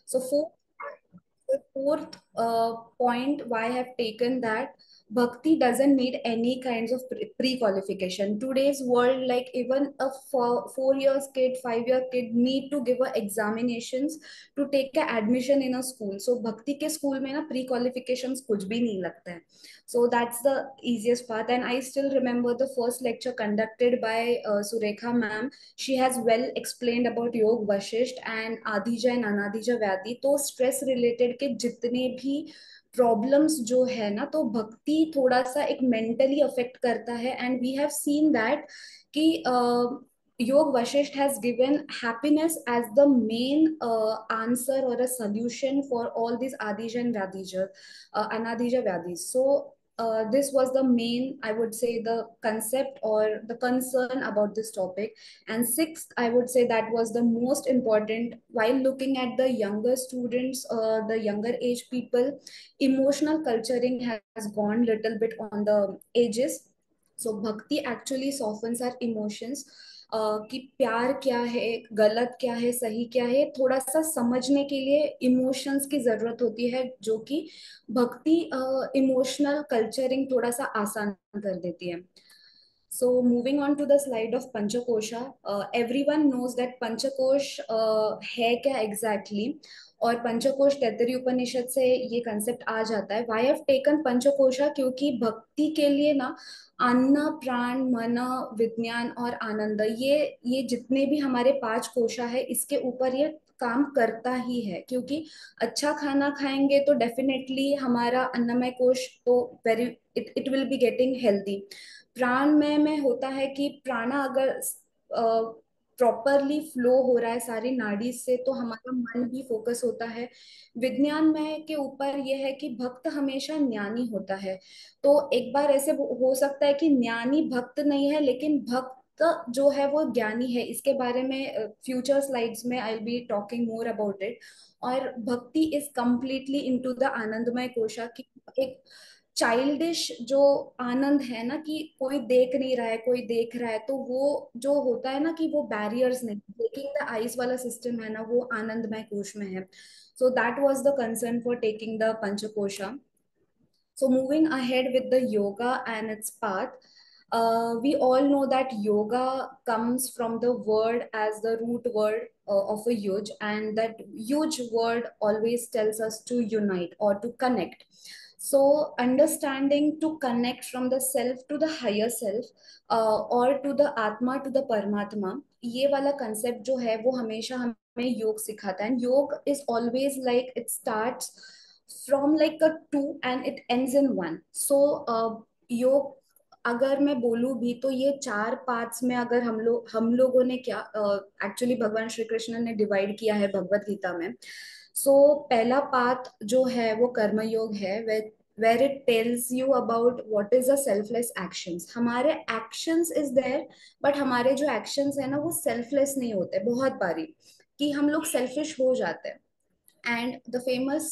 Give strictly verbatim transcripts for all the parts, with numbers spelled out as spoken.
So fourth, the fourth uh, point why I have taken that bhakti doesn't need any kinds of pre- qualification. Today's world, like even a four, four years kid, five year kid need to give a examinations to take a admission in a school. So bhakti ke school में ना pre qualifications कुछ भी नहीं लगता है. So that's the easiest path. And I still remember the first lecture conducted by uh, Surekha ma'am. She has well explained about Yoga Vashishtha and आदिजा and अनादिजा व्याधि. तो स्ट्रेस रिलेटेड के जितने भी प्रॉब्लम्स जो है ना, तो भक्ति थोड़ा सा एक मेंटली अफेक्ट करता है. And we have seen that कि uh, योग Vashishtha has given happiness as the main uh, answer or a solution for all these adija and vyadija, uh, anadija vyadis. So uh, this was the main, I would say, the concept or the concern about this topic. And sixth, I would say that was the most important while looking at the younger students, uh, the younger age people, emotional culturing has gone little bit on the ages. So bhakti actually softens our emotions. Uh, कि प्यार क्या है, गलत क्या है, सही क्या है, थोड़ा सा समझने के लिए इमोशंस की जरूरत होती है, जो कि भक्ति इमोशनल कल्चरिंग थोड़ा सा आसान कर देती है. So moving on to the slide of Panchakosha, uh, everyone knows that Panchakosh uh, है क्या exactly, और पंचकोश तैतरीय उपनिषद से ये कंसेप्ट आ जाता है. वाई हैव टेकन पंचकोशा, क्योंकि भक्ति के लिए ना अन्न, प्राण, मन, विज्ञान और आनंद, ये ये जितने भी हमारे पांच कोशा है, इसके ऊपर ये काम करता ही है. क्योंकि अच्छा खाना खाएंगे तो डेफिनेटली हमारा अन्नमय कोश तो very it it will be getting healthy. प्राण में में होता है कि प्राणा अगर प्रॉपरली फ्लो हो रहा है सारी नाड़ी से, तो हमारा मन भी फोकस होता है. विज्ञान में के ऊपर यह है कि भक्त हमेशा ज्ञानी होता है. तो एक बार ऐसे हो सकता है कि ज्ञानी भक्त नहीं है, लेकिन भक्त जो है वो ज्ञानी है. इसके बारे में फ्यूचर स्लाइड्स में I will be talking more about it. और भक्ति इज कंप्लीटली इनटू द आनंदमय कोशा की एक चाइल्डिश जो आनंद है ना, कि कोई देख नहीं रहा है, कोई देख रहा है, तो वो जो होता है ना कि वो बैरियर्स नहीं, ब्रेकिंग द आइस वाला सिस्टम है ना, वो आनंदमय कोश में है. So that was the concern for taking the पंचकोशा. So moving ahead with the yoga and its path, uh, we all know that yoga comes from the word as the root word uh, of a yuj, and that yuj word always tells us to unite or to connect. So understanding to connect from the self to the higher self, uh, or to the atma to the paramatma, ये वाला concept जो है वो हमेशा हमें योग सिखाता है. And योग is always like it starts from like a two and it ends in one. So uh, योग अगर मैं बोलूं भी तो ये चार पार्ट्स में, अगर हम लोग हम लोगों ने क्या एक्चुअली uh, भगवान श्री कृष्ण ने डिवाइड किया है भगवत गीता में. सो so, पहला पार्ट जो है वो कर्म योग है, where it tells you about what is a selfless actions. हमारे actions is there, but हमारे जो actions है ना वो selfless नहीं होते बहुत बारी, कि हम लोग selfish हो जाते हैं. And the famous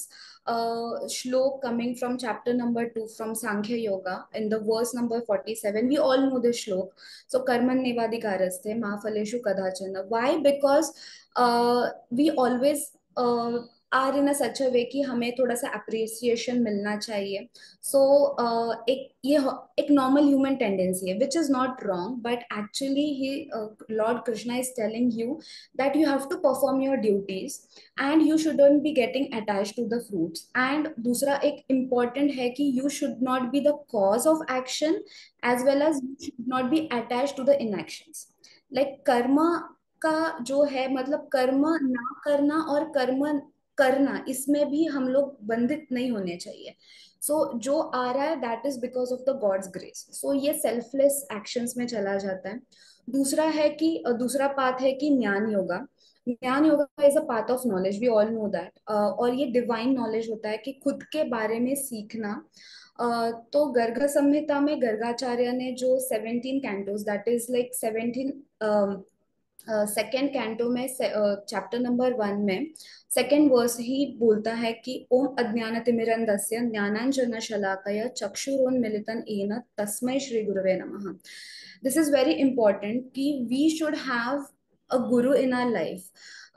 uh, shlok coming from chapter number two from Sankhya Yoga in the verse number forty-seven, we all know this shlok. So karman nevadikaraste ma phaleshu kadachana. Why? Because uh, we always uh, are in a such a way कि हमें थोड़ा सा appreciation मिलना चाहिए. सो so, uh, एक ये एक normal human tendency है, which is not wrong, but actually he lord Krishna is telling you that you have to perform your duties and you shouldn't be getting attach to the fruits. And दूसरा एक important है कि you should not be the cause of action as well as you should not be attach to the inactions. Like कर्म का जो है मतलब कर्म ना करना और कर्म करना, इसमें भी हम लोग बंधित नहीं होने चाहिए. सो so, जो आ रहा है that is because of the God's grace. So ये सेल्फलेस एक्शंस में चला जाता है. दूसरा है कि दूसरा पाथ है कि ज्ञान योगा. ज्ञान yoga is a path of knowledge, we all know that. और ये डिवाइन नॉलेज होता है कि खुद के बारे में सीखना. uh, तो गर्ग संहिता में गर्गाचार्य ने जो seventeen cantos, that is like seventeen second canto में चैप्टर नंबर वन में सेकेंड वर्स ही बोलता है कि ओम अज्ञानतिमिरन्धस्य ज्ञानांजन शलाकया चक्षुरोन्मीलितं येन तस्मै श्री गुरवे नमः. दिस इज वेरी इंपॉर्टेंट कि we should have a guru in our life.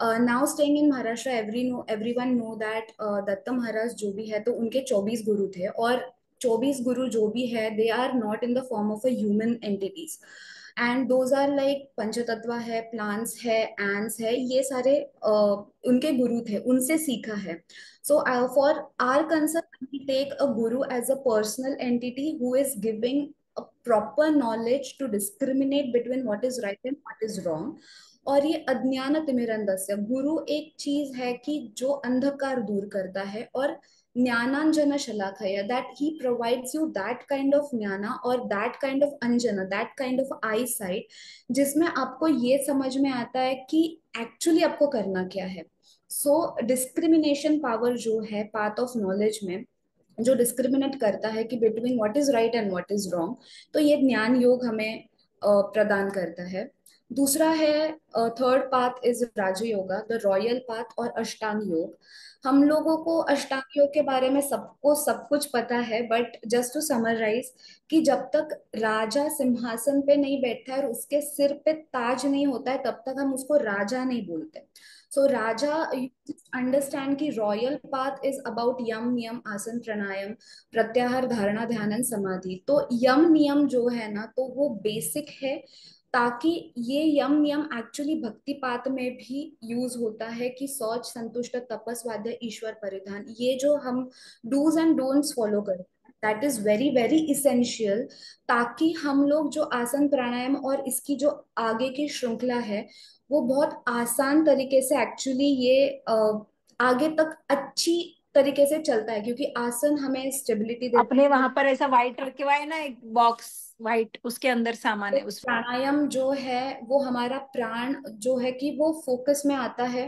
Now staying in Maharashtra, every know everyone know that Datta Maharaj जो भी है, तो उनके चौबीस गुरु थे, और चौबीस गुरु जो भी है, they are not in the form of a human entities, and those are like पंचतत्व है, प्लांट्स है, एंड्स है, ये सारे uh, उनके गुरु थे, उनसे सीखा है. So for our concern we take a guru as a personal entity who is giving a proper knowledge to discriminate between what is right and what is wrong. और ये अज्ञान तिमिरंधस्य, गुरु एक चीज है कि जो अंधकार दूर करता है, और ज्ञानांजन शलाखया, that he provides you that kind of ज्ञाना और दैट काइंड ऑफ अंजना, that kind of eye sight, जिसमें आपको ये समझ में आता है कि एक्चुअली आपको करना क्या है. सो डिस्क्रिमिनेशन पावर जो है पाथ ऑफ नॉलेज में, जो डिस्क्रिमिनेट करता है कि between what is right and what is wrong, तो ये ज्ञान योग हमें अ, प्रदान करता है. दूसरा है, थर्ड पाथ इज राजयोगा, द रॉयल पाथ, और अष्टांग योग. हम लोगों को अष्टांग योग के बारे में सबको सब कुछ पता है, बट जस्ट टू समराइज, कि जब तक राजा सिंहासन पे नहीं बैठता है और उसके सिर पे ताज नहीं होता है, तब तक हम उसको राजा नहीं बोलते. सो राजा, अंडरस्टैंड कि रॉयल पाथ इज अबाउट यम नियम आसन प्राणायाम प्रत्याहार धारणा ध्यान समाधि. तो यम नियम जो है ना, तो वो बेसिक है, ताकि ये यम नियम एक्चुअली भक्ति पात में भी यूज होता है, कि शौच संतुष्ट तपस्वाध्याय ईश्वर परिधान, ये जो हम डूज एंड डोंट्स फॉलो करते हैं, that is very very essential, ताकि हम लोग जो आसन प्राणायाम और इसकी जो आगे की श्रृंखला है, वो बहुत आसान तरीके से एक्चुअली ये अ, आगे तक अच्छी तरीके से चलता है, क्योंकि आसन हमें स्टेबिलिटी देता अपने वहां पर ऐसा व्हाइट रखे हुआ है ना, एक बॉक्स व्हाइट, उसके अंदर सामान है. है उसमें। प्राणायाम जो है वो हमारा प्राण जो है कि वो फोकस में आता है,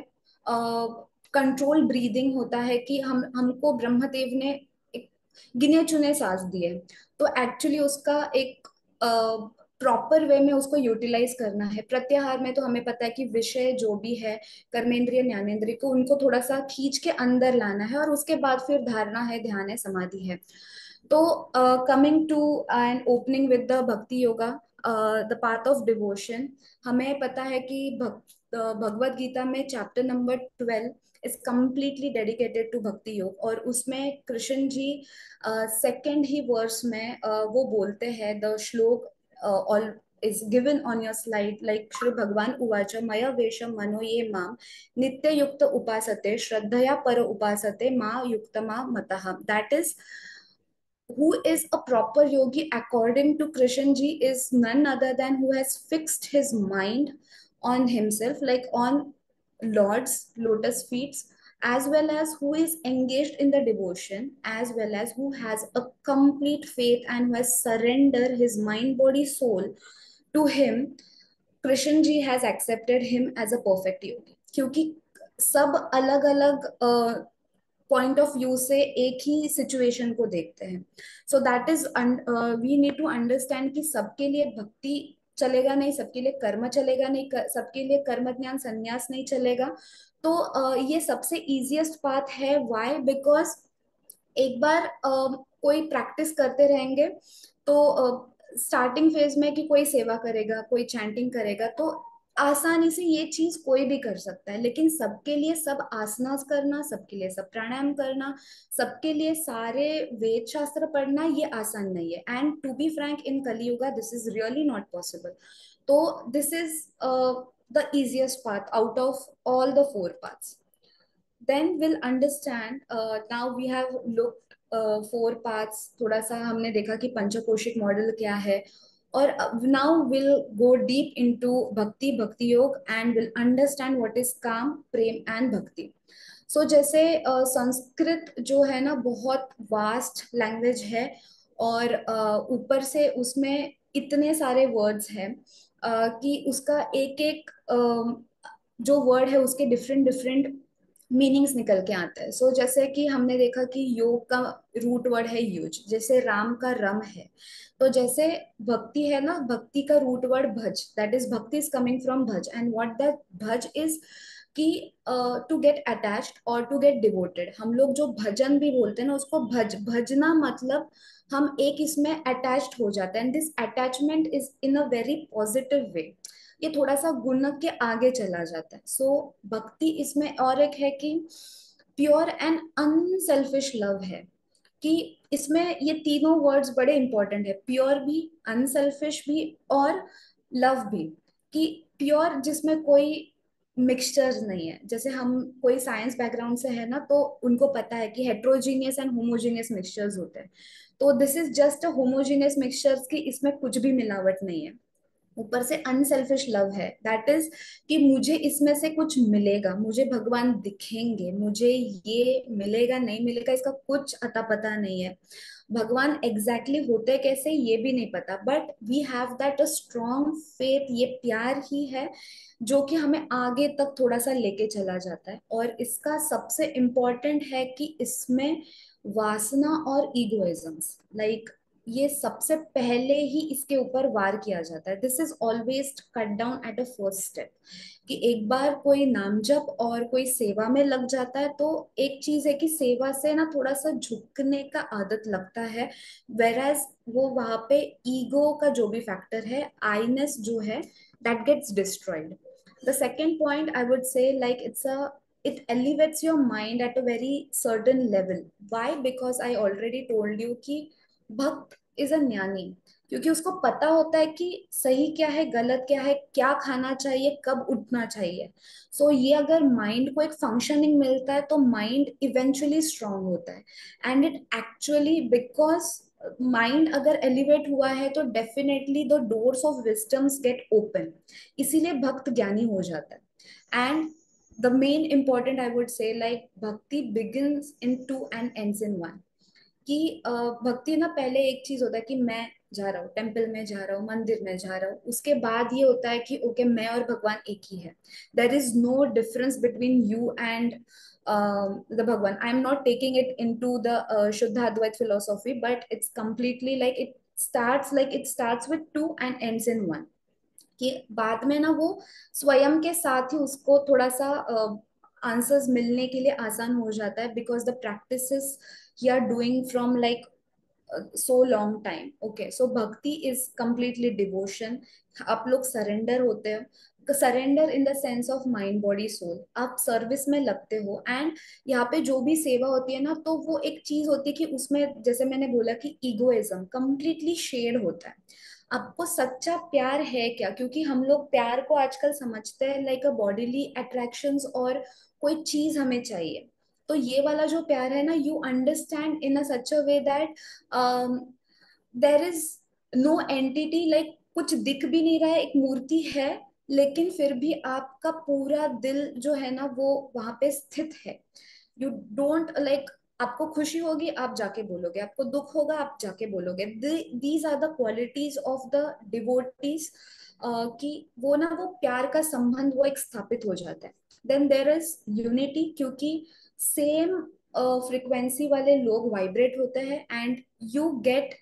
कंट्रोल ब्रीदिंग होता है, कि हम हमको ब्रह्मदेव ने एक गिने चुने सांस दिए, तो एक्चुअली उसका एक प्रॉपर वे में उसको यूटिलाइज करना है. प्रत्याहार में तो हमें पता है कि विषय जो भी है, कर्मेंद्रिय ज्ञानेंद्रिय को, उनको थोड़ा सा खींच के अंदर लाना है, और उसके बाद फिर धारणा है, ध्यान है, समाधि है. तो coming to and opening with the भक्ति yoga, the path of devotion, हमें पता है कि भक्त भगवत गीता में chapter number twelve is completely dedicated to भक्ति योग, और उसमें कृष्ण जी सेकेंड ही वर्स में uh, वो बोलते हैं, द श्लोक all is given on your slide, like Shri Bhagwan Uvacha Maya Vesham Mano Ye Mam Nitya Yukta Upasate Shraddhaya Para Upasate Ma Yuktama Mataha. That is, who is a proper yogi according to Krishan ji is none other than who has fixed his mind on himself, like on Lord's lotus feet, as well as who is engaged in the devotion, as well as who has a complete faith and who has surrendered his mind, body, soul to him. Krishna ji has accepted him as a perfect yogi, क्योंकि सब अलग अलग point of view से एक ही situation को देखते हैं. So that is, we need to understand कि सबके लिए भक्ति चलेगा नहीं, सबके लिए कर्म चलेगा नहीं, कर, सबके लिए कर्म ज्ञान संन्यास नहीं चलेगा. तो uh, ये सबसे इजिएस्ट पाथ है. व्हाई? बिकॉज एक बार uh, कोई प्रैक्टिस करते रहेंगे, तो स्टार्टिंग uh, फेज में कि कोई सेवा करेगा, कोई चैंटिंग करेगा, तो आसानी से ये चीज कोई भी कर सकता है. लेकिन सबके लिए सब आसनास करना, सबके लिए सब प्राणायाम करना, सबके लिए सारे वेद शास्त्र पढ़ना, ये आसान नहीं है. And to be frank, in Kaliyuga this is really not possible. तो this is the easiest path out of all the four paths. then we'll understand. Uh, now we have looked uh, four parts, थोड़ा सा हमने देखा कि पंचकोशिक model क्या है, और now we'll go deep into भक्ति भक्ति योग and we'll understand what is काम प्रेम and भक्ति. सो so, जैसे uh, संस्कृत जो है ना, बहुत वास्ट लैंग्वेज है, और uh, ऊपर से उसमें इतने सारे वर्ड्स हैं uh, कि उसका एक एक uh, जो वर्ड है उसके डिफरेंट डिफरेंट मीनिंग्स निकल के आता है. सो so, जैसे कि हमने देखा कि योग का रूट वर्ड है युज, जैसे राम का रम है. तो जैसे भक्ति है ना, भक्ति का रूट वर्ड भज, दैट इज भक्ति इज कमिंग फ्रॉम भज, एंड व्हाट दैट भज इज कि टू गेट अटैच्ड और टू गेट डिवोटेड. हम लोग जो भजन भी बोलते हैं ना, उसको भज, भजना मतलब हम एक इसमें अटैच्ड हो जाते हैं, and this attachment is in a very positive way. ये थोड़ा सा गुण के आगे चला जाता है। सो so, भक्ति इसमें और एक है कि प्योर एंड अनसेल्फिश लव है, कि इसमें ये तीनों वर्ड्स बड़े इंपॉर्टेंट है, प्योर भी, अनसेल्फिश भी और लव भी। कि प्योर जिसमें कोई मिक्सचर्स नहीं है, जैसे हम कोई साइंस बैकग्राउंड से है ना, तो उनको पता है कि हेट्रोजीनियस एंड होमोजीनियस मिक्सचर्स होते हैं। तो this is just a homogeneous mixtures, की इसमें कुछ भी मिलावट नहीं है। ऊपर से अनसेल्फिश लव है, दैट इज कि मुझे इसमें से कुछ मिलेगा, मुझे भगवान दिखेंगे, मुझे ये मिलेगा नहीं मिलेगा इसका कुछ अता पता नहीं है, भगवान एग्जैक्टली exactly होते कैसे ये भी नहीं पता, but we have that a strong faith, ये प्यार ही है जो कि हमें आगे तक थोड़ा सा लेके चला जाता है। और इसका सबसे इम्पोर्टेंट है कि इसमें वासना और इगोइजम्स, लाइक ये सबसे पहले ही इसके ऊपर वार किया जाता है। This is always cut down at a first step, कि एक बार कोई नाम जप और कोई सेवा में लग जाता है तो एक चीज है कि सेवा से ना थोड़ा सा झुकने का आदत लगता है, वेर एज वो वहां पे ईगो का जो भी फैक्टर है, आईनेस जो है, that gets destroyed. The second point I would say like it's a it elevates your mind at a very certain level. Why? Because I already told you कि भक्त इज अ ज्ञानी, क्योंकि उसको पता होता है कि सही क्या है, गलत क्या है, क्या खाना चाहिए, कब उठना चाहिए। सो so, ये अगर माइंड को एक फंक्शनिंग मिलता है तो माइंड इवेंचुअली स्ट्रांग होता है। And it actually, because mind अगर एलिवेट हुआ है तो definitely the doors of wisdoms gate open, इसीलिए भक्त ज्ञानी हो जाता है। And the main important I would say like bhakti begins in two and ends in one. कि अ, भक्ति ना पहले एक चीज होता है कि मैं जा रहा हूँ टेम्पल में, जा रहा हूँ मंदिर में, जा रहा हूँ, उसके बाद ये होता है कि ओके मैं और भगवान एक ही है, there is no difference between you and the Bhagwan. I am not taking it into the shuddh Advaita philosophy, but it's completely like it starts like it starts with two and ends in one. कि बाद में ना वो स्वयं के साथ ही उसको थोड़ा सा आंसर्स uh, मिलने के लिए आसान हो जाता है, because the practices he are doing from like so long time. Okay, so bhakti is completely devotion. आप लोग सरेंडर होते हो, surrender in the sense of mind body soul, आप सर्विस में लगते हो। एंड यहाँ पे जो भी सेवा होती है ना, तो वो एक चीज होती है कि उसमें जैसे मैंने बोला कि इगोइज्म कंप्लीटली शेड होता है। आपको सच्चा प्यार है क्या, क्योंकि हम लोग प्यार को आजकल समझते हैं लाइक अ बॉडीली अट्रैक्शंस, और कोई चीज हमें चाहिए। तो ये वाला जो प्यार है ना, you understand in a such a way that there is no entity, like कुछ दिख भी नहीं रहा है, एक मूर्ति है, लेकिन फिर भी आपका पूरा दिल जो है ना वो वहां पे स्थित है। यू डोंट लाइक, आपको खुशी होगी आप जाके बोलोगे, आपको दुख होगा आप जाके बोलोगे। These are the qualities of the devotees, कि वो ना वो प्यार का संबंध वो एक स्थापित हो जाता है। देन देर इज यूनिटी, क्योंकि सेम फ्रिक्वेंसी वाले लोग वाइब्रेट होते हैं, and you get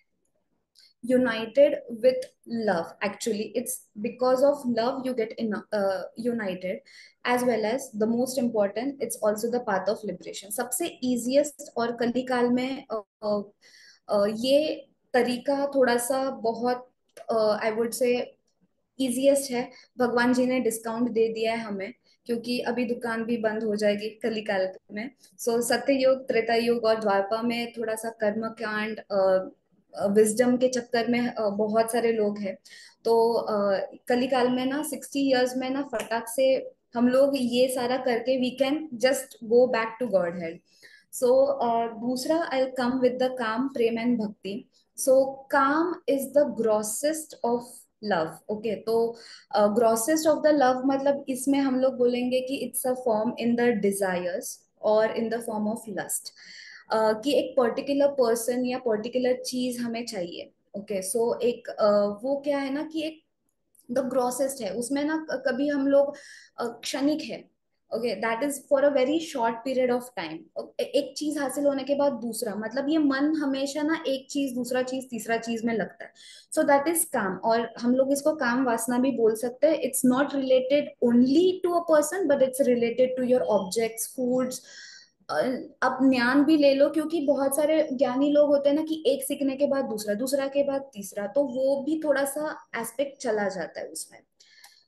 united with love. Actually it's because of love you get in, uh, united, as well as the most important, it's also the path of liberation। सबसे easiest और कली काल में uh, uh, uh, ये तरीका थोड़ा सा बहुत आई वुड से इजीएस्ट है। भगवान जी ने डिस्काउंट दे दिया है हमें, क्योंकि अभी दुकान भी बंद हो जाएगी कलिकाल में। सो so, सत्य युग, त्रेता युग और द्वापर में थोड़ा सा कर्म कांड, विजडम के चक्कर में अ, बहुत सारे लोग हैं। तो कलिकाल में ना सिक्सटी इयर्स में ना फटाक से हम लोग ये सारा करके we can just go back to Godhead. So दूसरा आई कम विद द काम, प्रेम and bhakti. So kama is the grossest of love. Okay, तो ग्रॉसेस्ट ऑफ द लव मतलब इसमें हम लोग बोलेंगे कि it's a form in the desires और in the form of lust, कि एक पर्टिकुलर पर्सन या पर्टिकुलर चीज हमें चाहिए। ओके okay, सो so एक uh, वो क्या है ना कि एक द ग्रॉसेस्ट है, उसमें ना कभी हम लोग uh, क्षणिक है। Okay, that is for a very short period of time. एक चीज हासिल होने के बाद दूसरा, मतलब ये मन हमेशा ना एक चीज दूसरा चीज तीसरा चीज में लगता है। सो दैट इज काम, और हम लोग इसको काम वासना भी बोल सकते हैं। It's not related only to a person, but it's related to your objects, foods. अब ज्ञान भी ले लो, क्योंकि बहुत सारे ज्ञानी लोग होते हैं ना कि एक सीखने के बाद दूसरा, दूसरा के बाद तीसरा, तो वो भी थोड़ा सा एस्पेक्ट चला जाता है उसमें।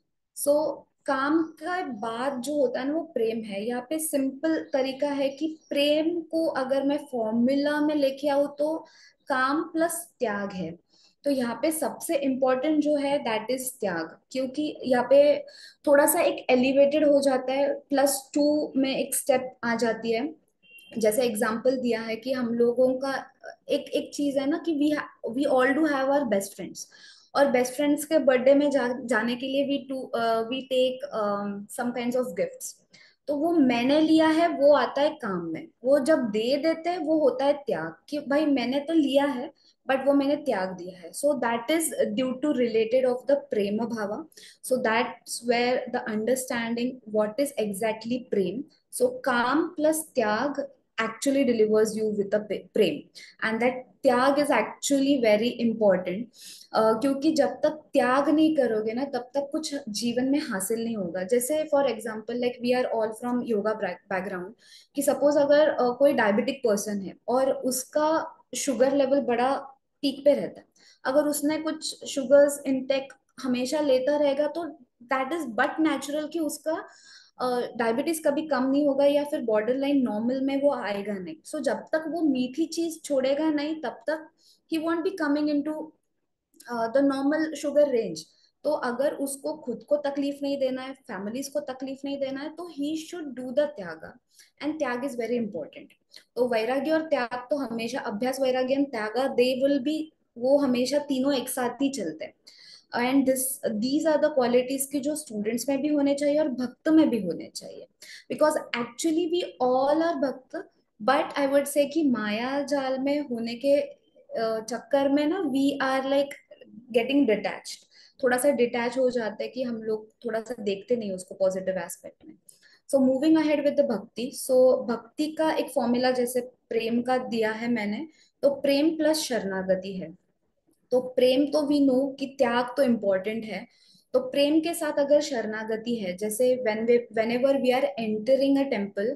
सो so, काम का बाद जो होता है ना वो प्रेम है। यहाँ पे सिंपल तरीका है कि प्रेम को अगर मैं फॉर्मूला में लेके आऊँ तो काम प्लस त्याग है। तो यहाँ पे सबसे इम्पोर्टेंट जो है दैट इज त्याग, क्योंकि यहाँ पे थोड़ा सा एक एलिवेटेड हो जाता है, प्लस टू में एक स्टेप आ जाती है। जैसे एग्जाम्पल दिया है कि हम लोगों का एक एक चीज है ना कि we we all do have our best friends, और बेस्ट फ्रेंड्स के बर्थडे में जा, जाने के लिए we too we take some kinds of gifts. तो वो मैंने लिया है वो आता है काम में, वो जब दे देते हैं वो होता है त्याग, कि भाई मैंने तो लिया है बट वो मैंने त्याग दिया है। So that is due to related of the prem bhava. So that's where the understanding what is exactly prem. So kama plus त्याग actually delivers you with a prem, and that त्याग is actually very important। uh, क्योंकि जब तक त्याग नहीं करोगे ना तब तक कुछ जीवन में हासिल नहीं होगा। जैसे for example like we are all from yoga background, कि सपोज अगर uh, कोई डायबिटिक पर्सन है और उसका शुगर लेवल बड़ा पीक पे रहता है, अगर उसने कुछ शुगर्स इनटेक हमेशा लेता रहेगा तो दैट इज बट नेचुरल कि उसका डायबिटीज कभी कम नहीं होगा या फिर बॉर्डर लाइन नॉर्मल में वो आएगा नहीं। सो so, जब तक वो मीठी चीज छोड़ेगा नहीं तब तक he won't be coming into the normal sugar range. तो अगर उसको खुद को तकलीफ नहीं देना है, फैमिलीज को तकलीफ नहीं देना है, तो he should do the tyaga, and tyag is very important. तो वैराग्य और त्याग तो हमेशा, अभ्यास वैराग्य एंड त्यागा, दे विल बी, वो हमेशा तीनों एक साथ ही चलते हैं। And this these are the qualities की जो स्टूडेंट्स में भी होने चाहिए और भक्त में भी होने चाहिए, because actually we all are bhakt. But I would say कि माया जाल में होने के अ, चक्कर में ना we are like getting detached, थोड़ा सा डिटैच हो जाता है कि हम लोग थोड़ा सा देखते नहीं उसको पॉजिटिव एस्पेक्ट में। So moving ahead with the bhakti, so भक्ति का एक फॉर्मूला जैसे प्रेम का दिया है मैंने, तो प्रेम प्लस शरणागति है। तो प्रेम तो वी नो कि त्याग तो इम्पोर्टेंट है, तो प्रेम के साथ अगर शरणागति है, जैसे when we whenever we are entering a temple,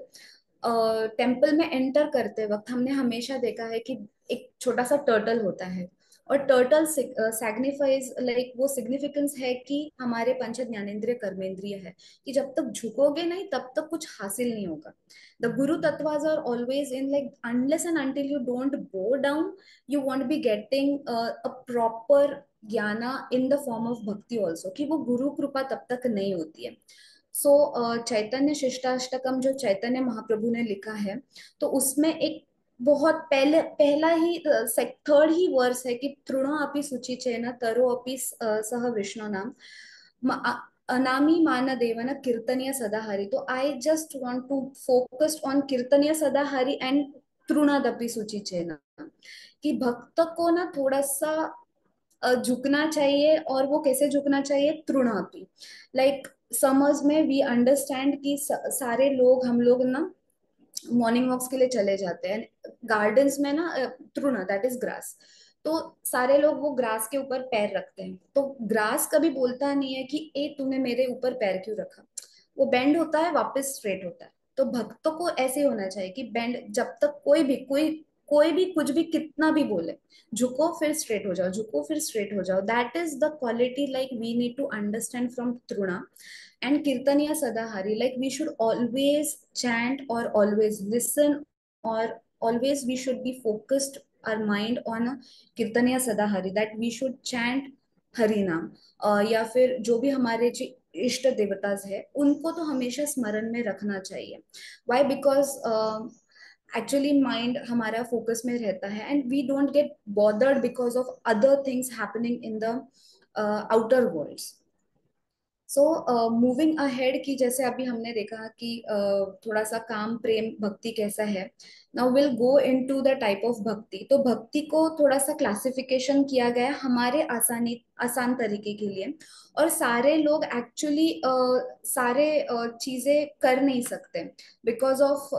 temple में एंटर करते वक्त हमने हमेशा देखा है कि एक छोटा सा टर्टल होता है, और टर्टल सैग्निफाइज लाइक वो सिग्निफिकेंस है कि हमारे पंच ज्ञानेंद्रिय कर्मेंद्रिय है, कि जब तक झुकोगे नहीं तब तक कुछ हासिल नहीं होगा। The guru tattvas are always in like unless and until you don't go down, you won't be getting uh, a proper gyana in the form of bhakti also, कि वो गुरु कृपा तब तक नहीं होती है। सो so, uh, चैतन्य शिष्टाष्टकम जो चैतन्य महाप्रभु ने लिखा है, तो उसमें एक बहुत पहले पहला ही थर्ड ही वर्स है कि तृणो अपि शुचि चेन तरो अपि सह विष्णु नाम म- अ- अनामी मान देवन कीर्तनीय सदाहरि। तो I just want to focus on kirtaniya sadahari and तृणादपि शुचि चेन, कि भक्त को ना थोड़ा सा अ, झुकना चाहिए, और वो कैसे झुकना चाहिए, तृणापि। लाइक समर्स में वी अंडरस्टैंड कि स, सारे लोग हम लोग ना मॉर्निंग वॉक्स के लिए चले जाते हैं गार्डन्स में ना, अ, तृण दैट इज ग्रास। तो सारे लोग वो ग्रास के ऊपर पैर रखते हैं, तो ग्रास कभी बोलता नहीं है कि ए तूने मेरे ऊपर पैर क्यों रखा, वो बेंड होता है वापस स्ट्रेट होता है। तो भक्तों को ऐसे होना चाहिए कि बेंड, जब तक कोई भी कोई कोई भी कुछ भी कितना भी बोले, झुको फिर स्ट्रेट हो जाओ, झुको फिर स्ट्रेट हो जाओ, that is the quality like we need to understand from तृणा। and kirtaniya sadahari, like we should always chant or always listen, or always we should be focused our mind on a kirtaniya sadahari, that we should chant Hari naam. uh, या फिर जो भी हमारे जो इष्ट देवताज है उनको तो हमेशा स्मरण में रखना चाहिए। वाई बिकॉज एक्चुअली माइंड हमारा फोकस में रहता है, and we don't get bothered because of other things happening in the outer worlds. So moving ahead की जैसे अभी हमने देखा कि uh, थोड़ा सा काम प्रेम भक्ति कैसा है। Now will go into the type of bhakti. तो भक्ति को थोड़ा सा क्लासिफिकेशन किया गया है हमारे आसानी आसान तरीके के लिए, और सारे लोग एक्चुअली uh, सारे uh, चीजें कर नहीं सकते because of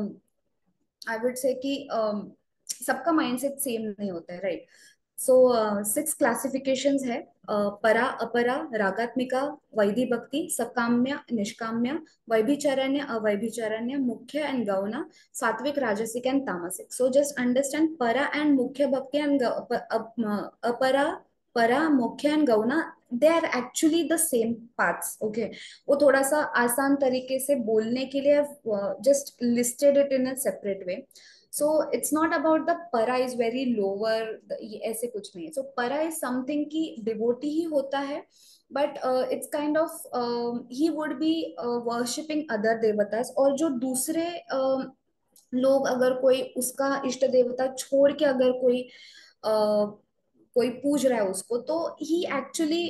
I would say कि um, सबका माइंडसेट सेम नहीं होता है, राइट। सो सिक्स क्लासिफिकेशंस है, uh, परा अपरा रागात्मिका वैधि भक्ति सकाम्य निष्काम्य वैभिचारण्य अवैभिचारण्य मुख्य एंड गौना सात्विक rajasik and tamasik. So just understand para and mukhya bhakti and apara para mukhya and gauna they are actually the same paths, okay. वो थोड़ा सा आसान तरीके से बोलने के लिए just listed it in a separate way. So it's not about the para is very lower, ऐसे कुछ नहीं है। सो परा इज समथिंग की डिवोटी ही होता है, but it's kind of he would be worshipping other devatas. और जो दूसरे uh, लोग, अगर कोई उसका इष्ट देवता छोड़ के अगर कोई uh, कोई पूज रहा है उसको, तो ही एक्चुअली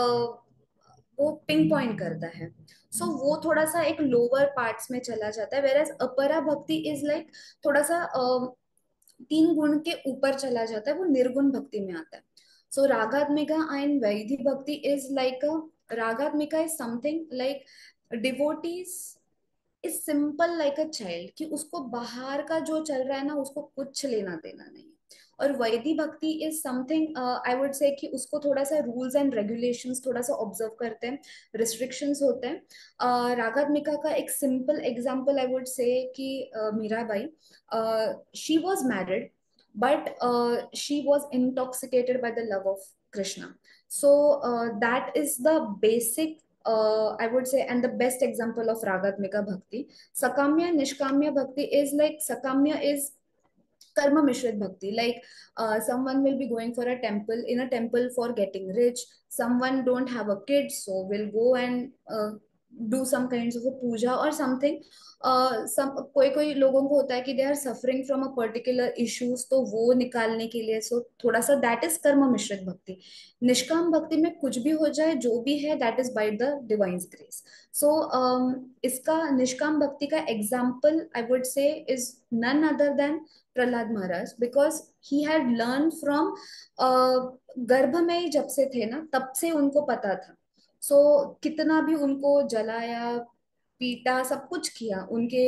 वो पिंग पॉइंट करता है। सो so, वो थोड़ा सा एक लोअर पार्ट्स में चला जाता है, वेर अपरा भक्ति इज लाइक थोड़ा सा uh, तीन गुण के ऊपर चला जाता है, वो निर्गुण भक्ति में आता है। सो रागात्मिका and vaidhi bhakti is like ragatmika is something like devotees is simple like a child, कि उसको बाहर का जो चल रहा है ना उसको कुछ लेना देना नहीं है। और वैदिक भक्ति is something I would say कि उसको थोड़ा सा रूल्स एंड रेगुलेशंस थोड़ा सा ऑब्जर्व करते हैं, रिस्ट्रिक्शंस होते हैं। uh, रागात्मिका का एक simple example I would say कि uh, Mirabai, she was married, but uh, she was intoxicated by the love of Krishna. So uh, that is the basic, uh, I would say, and the best example of Ragatmika Bhakti. Sakamya Nishkamya Bhakti is like, Sakamya is karma mishrit bhakti, like uh, someone will be going for a temple, in a temple for getting rich. Someone don't have a kid, so will go and uh, do some kinds of a puja or something. uh, some कोई कोई लोगों को होता है कि they are suffering from a particular issues, तो वो निकालने के लिए, सो थोड़ा सा दैट इज कर्म मिश्रित भक्ति। निष्काम भक्ति में कुछ भी हो जाए, जो भी है, that is by the divine grace. सो इसका निष्काम भक्ति का example I would say is none other than Prahlad Maharaj, because he had learn from, गर्भ में ही जब से थे ना तब से उनको पता था। सो so, कितना भी उनको जलाया, पीटा, सब कुछ किया उनके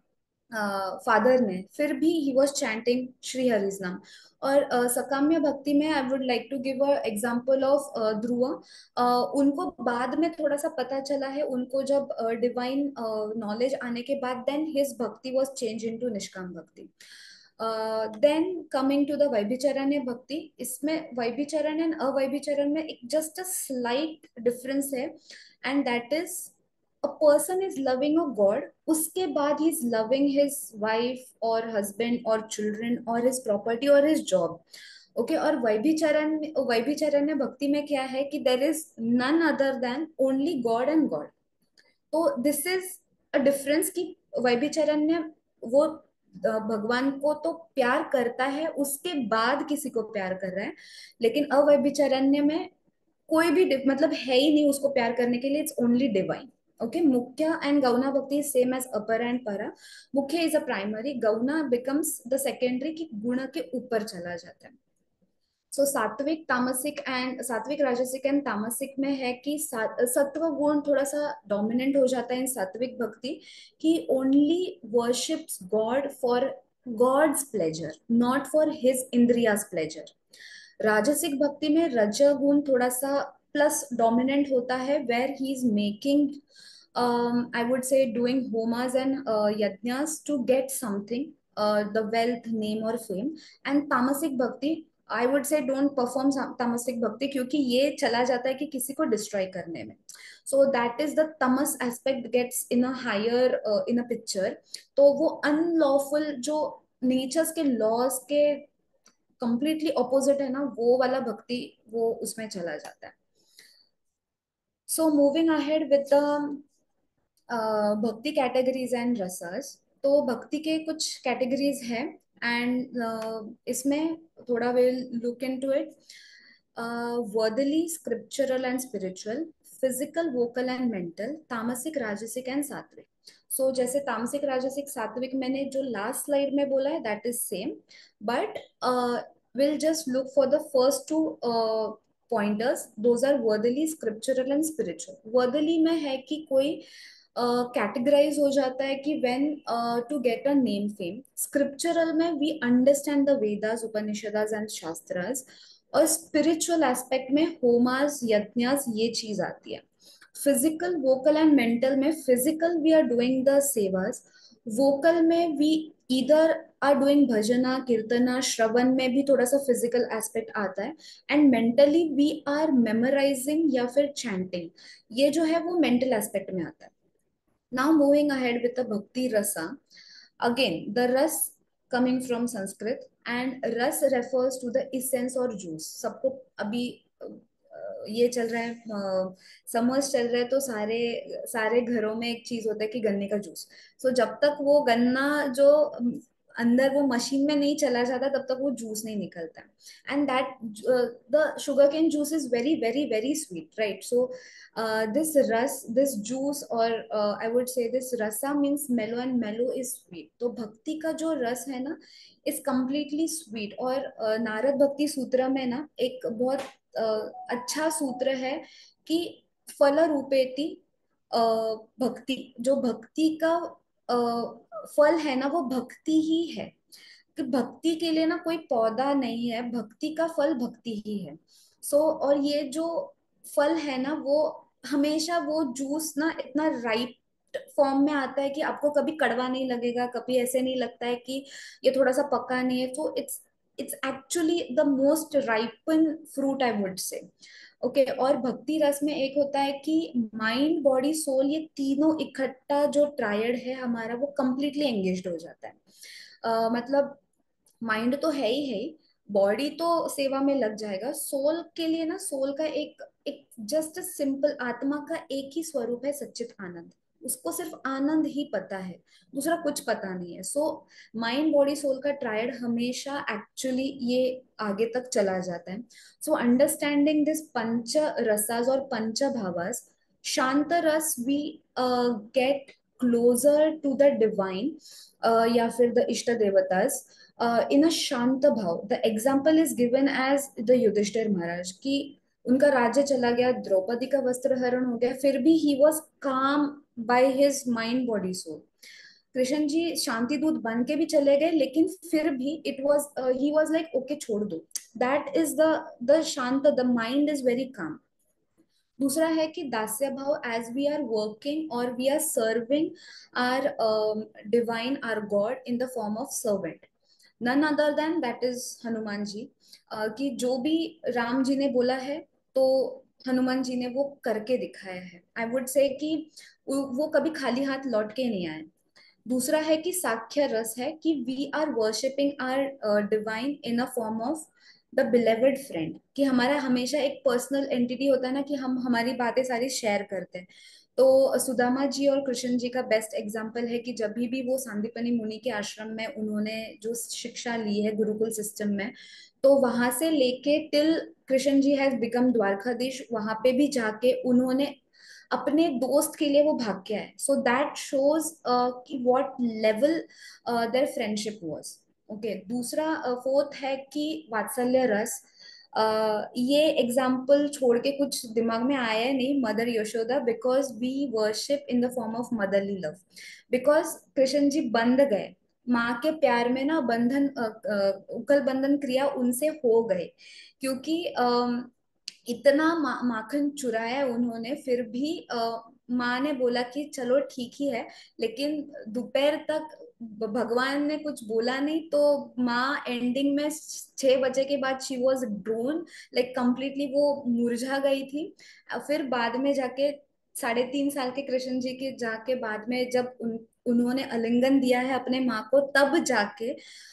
फादर uh, ने, फिर भी he was chanting Shri Hari's naam. और uh, सकाम्य भक्ति में I would like to give a example of Dhruv. उनको बाद में थोड़ा सा पता चला है, उनको जब डिवाइन uh, नॉलेज uh, आने के बाद, then his bhakti was change into nishkam bhakti. Then coming to the vaibhicharanya bhakti, इसमें वैभिचारण्य एंड अवैभिचारण्य में एक जस्ट अ स्लाइट डिफरेंस है, and that is a person is loving a god, उसके बाद he is loving his wife or husband or children or his property or his job, okay okay? और वैभिचारण वैभिचारण्य भक्ति में क्या है कि there is none other than only God and God. तो दिस इज अ डिफरेंस कि वैभिचारण्य वो भगवान को तो प्यार करता है, उसके बाद किसी को प्यार कर रहा है, लेकिन अवैभिचारण्य में कोई भी मतलब है ही नहीं उसको प्यार करने के लिए, it's only divine. Okay, mukhya and gauna bhakti same as apara and para। Mukhya is a primary, gauna becomes the secondary, कि गुण के ऊपर चला जाता है। सो so, सात्विक तामसिक एंड सात्विक राजसिक एंड तामसिक में है कि सत्व गुण थोड़ा सा डोमिनेंट हो जाता है इन सात्विक भक्ति, कि only worships God for God's pleasure, not for his indriyas pleasure. राजसिक भक्ति में रज गुण थोड़ा सा प्लस डोमिनेंट होता है, where he is making I would say doing homas and यज्ञास to get something, the wealth, name और fame. And tamasik bhakti I would say don't perform tamasik bhakti, क्योंकि ये चला जाता है कि किसी को डिस्ट्रॉय करने में। So that is the tamas aspect gets in a higher in a picture. तो वो अनलॉफुल जो नेचर्स के लॉज के कंप्लीटली ऑपोजिट है ना, वो वाला भक्ति वो उसमें चला जाता है। So moving ahead with the bhakti categories and rasas, तो भक्ति के कुछ कैटेगरीज हैं, एंड uh, इसमें थोड़ा will look into it. Worldly, scriptural and spiritual, physical, vocal and mental, tamasik, rajasik and सात्विक। सो so, जैसे तामसिक, राजसिक, सात्विक मैंने जो लास्ट स्लाइड में बोला है that is same, but will just look for the first two pointers. Those are worldly, scriptural and spiritual. Worldly में है कि कोई कैटेगराइज uh, हो जाता है कि when to get a name fame. Scriptural में we understand the Vedas, Upanishads and shastras. और स्पिरिचुअल एस्पेक्ट में होमास, यज्ञास, ये चीज आती है। फिजिकल, वोकल एंड मेंटल में physical we are doing the sevas, vocal में वी इधर आर डूइंग भजना कीर्तना श्रवण में भी थोड़ा सा फिजिकल एस्पेक्ट आता है, and mentally we are memorising या फिर चैंटिंग, ये जो है वो मेंटल एस्पेक्ट में आता है. Now moving ahead with the bhakti rasa. Again the ras coming from Sanskrit, and ras refers to the essence और जूस. सबको अभी अ, ये चल रहा है, समर्स चल रहा है, तो सारे सारे घरों में एक चीज होता है कि गन्ने का जूस. सो so, जब तक वो गन्ना जो अम, अंदर वो मशीन में नहीं चला जाता तब तक वो जूस नहीं निकलता. And that the sugar cane juice is very very very sweet, right? So this ras, this juice, और I would say this rasa means mellow, and mellow is sweet. तो भक्ति का जो रस है ना इज कम्प्लीटली स्वीट. और uh, नारद भक्ति सूत्र में ना एक बहुत uh, अच्छा सूत्र है कि फल रूपेति uh, भक्ति. जो भक्ति का uh, फल है ना वो भक्ति ही है. कि भक्ति के लिए ना कोई पौधा नहीं है, भक्ति का फल भक्ति ही है. सो so, और ये जो फल है ना वो हमेशा वो जूस ना इतना राइप फॉर्म में आता है कि आपको कभी कड़वा नहीं लगेगा, कभी ऐसे नहीं लगता है कि ये थोड़ा सा पका नहीं है. तो it's it's actually the most ripen fruit, I would say. Okay. और भक्ति रस में एक होता है कि माइंड बॉडी सोल ये तीनों इकट्ठा जो ट्रायड है हमारा वो कंप्लीटली एंगेज्ड हो जाता है. अ, मतलब माइंड तो है ही है ही, बॉडी तो सेवा में लग जाएगा. सोल के लिए ना, सोल का एक एक जस्ट सिंपल आत्मा का एक ही स्वरूप है, सच्चित आनंद. उसको सिर्फ आनंद ही पता है, दूसरा कुछ पता नहीं है. सो माइंड बॉडी सोल का ट्रायड हमेशा एक्चुअली ये आगे तक चला जाता है. सो अंडरस्टैंडिंग दिस पंच रसास और पंच भावास, शांत रस we get closer to the divine या फिर द इष्ट देवतास in a shant bhav. The example is given as the Yudhishthira Maharaj की उनका राज्य चला गया, द्रौपदी का वस्त्र हरण हो गया, फिर भी he was calm by his mind body soul. Krishna ji शांति दूत बन के भी चले गए, लेकिन फिर भी it was he was like okay छोड़ दो. That is the the shant, the mind is very calm. दूसरा है कि दास्य भाव, एज वी आर वर्किंग और we are serving our divine, our God in the form of servant. None other than that is Hanuman ji. uh, कि जो भी राम जी ने बोला है तो हनुमान जी ने वो करके दिखाया है. आई वुड से कि वो वो कभी खाली हाथ लौट के नहीं आए. दूसरा है कि साख्य रस है कि we are worshipping our divine in a form of the beloved friend. कि हमारा हमेशा एक पर्सनल एंटिटी होता है ना, कि हम हमारी बातें सारी शेयर करते हैं. तो सुदामा जी और कृष्ण जी का बेस्ट एग्जाम्पल है कि जब भी वो सांदीपनि मुनि के आश्रम में उन्होंने जो शिक्षा ली है गुरुकुल सिस्टम में, तो वहां से लेके till Krishna ji has become Dwarkadhish, वहां पे भी जाके उन्होंने अपने दोस्त के लिए वो भाग के आए. सो दैट शोज कि what level their friendship was. Okay. दूसरा फोर्थ uh, है कि वात्सल्य रस. uh, ये एग्जाम्पल छोड़ के कुछ दिमाग में आया नहीं, mother Yashoda, because we worship in the form of motherly love. Because Krishna ji बंध गए माँ के प्यार में ना, बंधन uh, uh, उकल बंधन क्रिया उनसे हो गए, क्योंकि um, इतना मा, माखन चुराया उन्होंने, फिर भी आ, माँ ने बोला कि चलो ठीक ही है. लेकिन दोपहर तक भ- भगवान ने कुछ बोला नहीं, तो माँ एंडिंग में छह बजे के बाद she was drawn, like completely वो मुरझा गई थी. अ, फिर बाद में जाके साढ़े तीन साल के कृष्ण जी के जाके बाद में जब उन उन्होंने आलिंगन दिया है अपने माँ को, तब जाके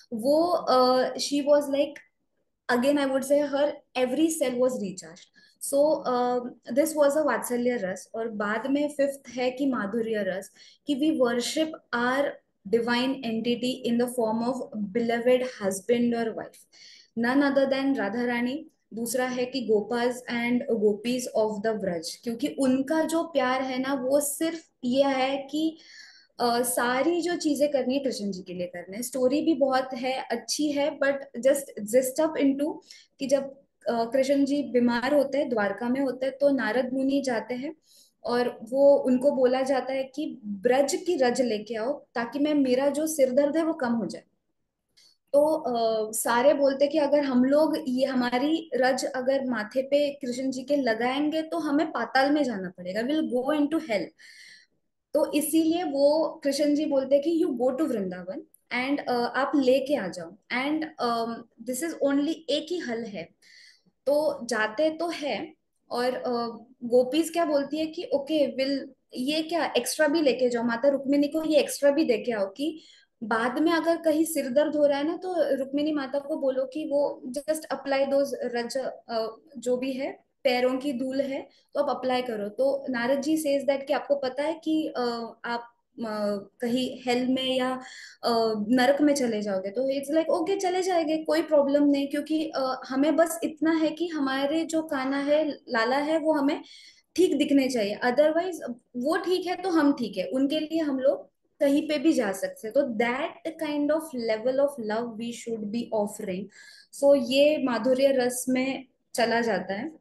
वो she was like, again I would say her every cell was recharged. So uh, this was a vatsalya ras. और बाद में फिफ्थ है कि माधुर्य रस, कि we worship our divine entity in the form of beloved husband or wife, none other than Radha Rani. दूसरा है कि गोपाज एंड गोपीज ऑफ द व्रज, क्योंकि उनका जो प्यार है ना वो सिर्फ ये है कि अ, सारी जो चीजें करनी है कृष्ण जी के लिए करना है. स्टोरी भी बहुत है, अच्छी है, but just just up into कि जब अ, कृष्ण जी बीमार होते हैं, द्वारका में होते हैं, तो नारद मुनि जाते हैं और वो उनको बोला जाता है कि ब्रज की रज लेके आओ ताकि मैं, मेरा जो सिर दर्द है वो कम हो जाए. तो अ, सारे बोलते कि अगर हम लोग ये हमारी रज अगर माथे पे कृष्ण जी के लगाएंगे तो हमें पाताल में जाना पड़ेगा, विल गो इनटू हेल. तो इसीलिए वो कृष्ण जी बोलते हैं कि you go to Vrindavan and आप लेके आ जाओ, एंड दिस इज ओनली, एक ही हल है। तो जाते तो है, और गोपीज क्या बोलती है कि ओके विल, ये क्या एक्स्ट्रा भी लेके जाओ, माता रुक्मिणी को ये एक्स्ट्रा भी देके आओ कि बाद में अगर कहीं सिर दर्द हो रहा है ना, तो रुक्मिणी माता को बोलो कि वो जस्ट अप्लाई दो रज, अ, जो भी है पैरों की धूल है, तो आप अप्लाई करो। तो नारद जी सेज दैट कि आपको पता है कि अ, आप अ, कहीं हेल में या अ, नरक में चले जाओगे, तो इट्स लाइक ओके चले जाएंगे, कोई प्रॉब्लम नहीं, क्योंकि अ, हमें बस इतना है कि हमारे जो काना है, लाला है, वो हमें ठीक दिखने चाहिए, अदरवाइज वो ठीक है तो हम ठीक है, उनके लिए हम लोग कहीं पे भी जा सकते हैं। तो that kind of level of love we should be offering. So ये माधुर्य रस में चला जाता है।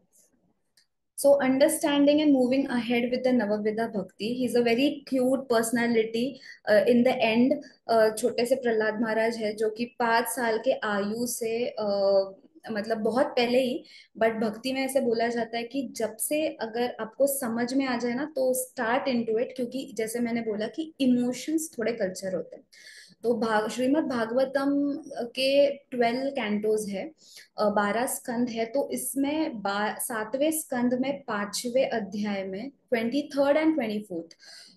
So understanding and moving ahead with the Navavidha Bhakti, he's a very cute personality. Uh, in the end, uh, छोटे से प्रहलाद महाराज है जो कि पांच साल के आयु से uh, मतलब बहुत पहले ही, बट भक्ति में ऐसे बोला जाता है कि जब से अगर आपको समझ में आ जाए ना, तो स्टार्ट इनटू इट, क्योंकि जैसे मैंने बोला कि इमोशंस थोड़े कल्चर होते हैं। तो भाग श्रीमद् भागवतम के ट्वेल्व कैंटोज है, बारह स्कंद है, तो इसमें बा- सातवें स्कंद में पांचवें अध्याय में twenty third and twenty fourth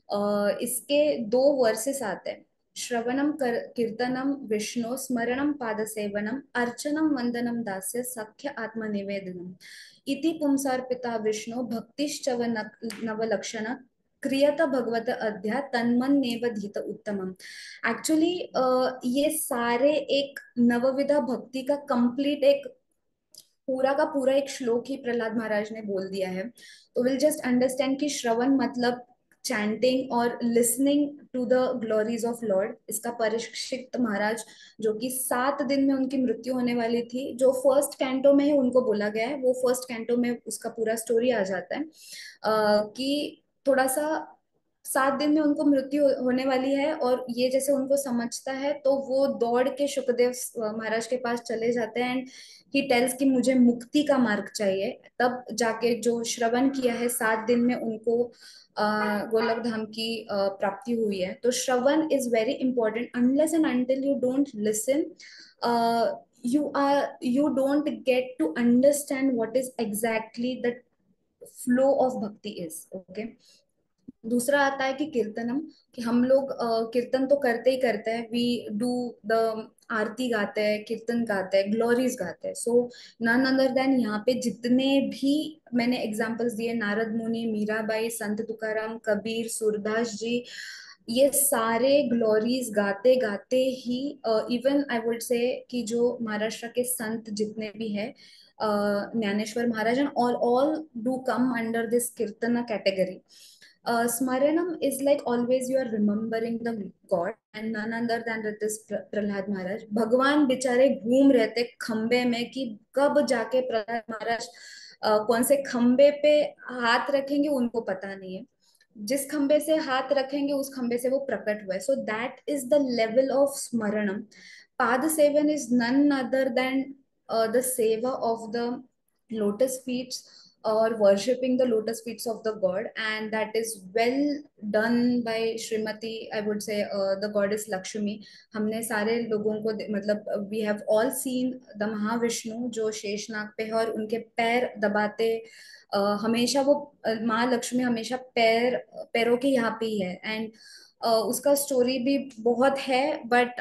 इसके दो वर्सेस आते हैं। श्रवणम कर, कीर्तनम विष्णु स्मरणम पाद सेवनम अर्चनम वंदनम दास्य सख्य आत्मनिवेदनम इति पुंसार्पिता विष्णु भक्तिश्चव नवलक्षण क्रियत भगवत अध्या तन्मन नेवधीत उत्तमम। एक्चुअली ये सारे एक नवविधा भक्ति का कंप्लीट एक पूरा का पूरा एक श्लोक ही प्रहलाद महाराज ने बोल दिया है। तो विल जस्ट अंडरस्टैंड कि श्रवण मतलब चैंटिंग और listening to the glories of Lord. इसका परीक्षित महाराज, जो कि सात दिन में उनकी मृत्यु होने वाली थी, जो फर्स्ट कैंटो में ही उनको बोला गया है, वो फर्स्ट कैंटो में उसका पूरा स्टोरी आ जाता है आ, कि थोड़ा सा सात दिन में उनको मृत्यु होने वाली है, और ये जैसे उनको समझता है तो वो दौड़ के शुकदेव महाराज के पास चले जाते हैं, एंड ही टेल्स कि मुझे मुक्ति का मार्ग चाहिए। तब जाके जो श्रवण किया है सात दिन में उनको अ, गोलक धाम की अ, प्राप्ति हुई है। तो shravan is very important, unless and until you don't listen, you are you don't get to understand what is exactly the flow of bhakti is. Okay. दूसरा आता है कि कीर्तनम, कि हम लोग अ, कीर्तन तो करते ही करते हैं, वी डू द आरती गाते हैं, कीर्तन गाते हैं, ग्लोरीज गाते हैं। सो नन अदर देन, यहाँ पे जितने भी मैंने एग्जांपल्स दिए, नारद मुनि, मीराबाई, संत तुकाराम, कबीर, सूरदास जी, ये सारे ग्लोरीज गाते गाते ही, इवन आई वुड से कि जो महाराष्ट्र के संत जितने भी हैं, Dnyaneshwar Maharaj, and all all do come under this kirtana category. Uh, Smaranam is like always you are remembering the God, and none other than that is Pra- Prahlad Maharaj. भगवान बेचारे घूम रहे थे खंबे में कि कब जाके प्रहलाद महाराज अ, कौन से खंबे पे हाथ रखेंगे, उनको पता नहीं है। जिस खंबे से हाथ रखेंगे उस खंबे से वो प्रकट हुए। So that is the level of smaranam. Pada sevan is none other than the seva of the lotus feet, or worshipping the lotus feet of the god, and that is well done by Srimati, I would say, uh, the goddess Lakshmi। हमने सारे लोगों को दे- मतलब we have all seen the Mahavishnu जो शेषनाग पे है, और उनके पैर दबाते uh, हमेशा वो uh, माँ लक्ष्मी हमेशा पैर पैरों के यहाँ पे ही है। एंड उसका स्टोरी भी बहुत है, बट